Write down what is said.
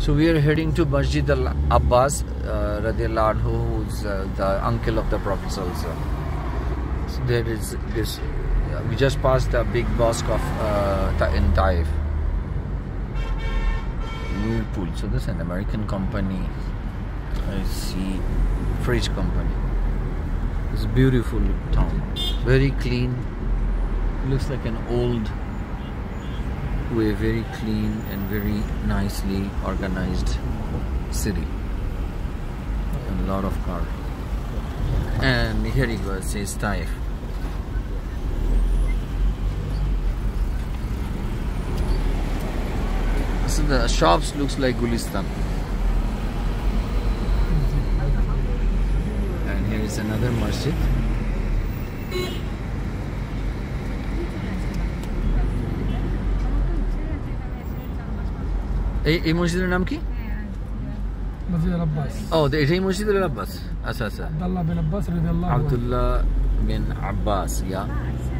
So we are heading to Masjid Abbas radiallahu anhu, who's the uncle of the Prophet also. So there is this. We just passed the big mosque of in Taif. Whirlpool. So this is an American company. I see fridge company. It's a beautiful town. Very clean. Looks like an old way, very clean and very nicely organized city. And a lot of cars. And here you go, it says Taif. So the shops looks like Gulistan. And here is another masjid. এই মসজিদের নাম কি? Masjid Abbas. ও এটাই মসজিদ আল আব্বাস। আচ্ছা আচ্ছা। Abdullah bin Abbas radiyallahu anhu. Abdullah bin Abbas, yeah.